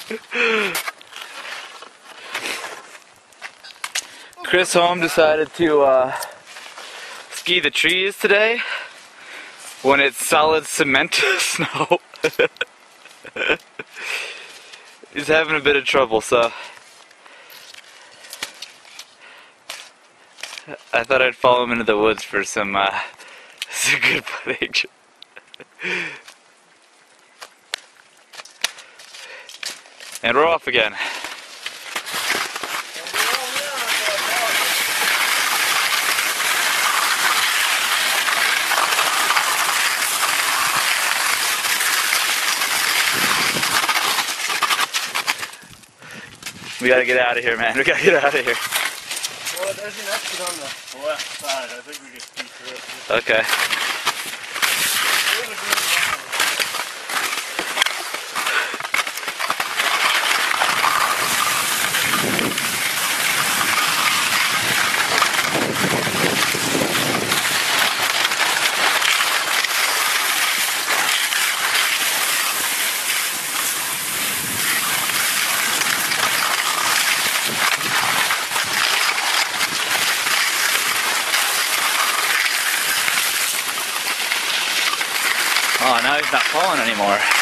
Chris Holm decided to ski the trees today when it's solid cement snow. He's having a bit of trouble, so I thought I'd follow him into the woods for some good footage. And we're off again. We gotta get out of here, man. We gotta get out of here. Well, there's an exit on the left side. I think we can see through it. Okay. Oh, now he's not falling anymore.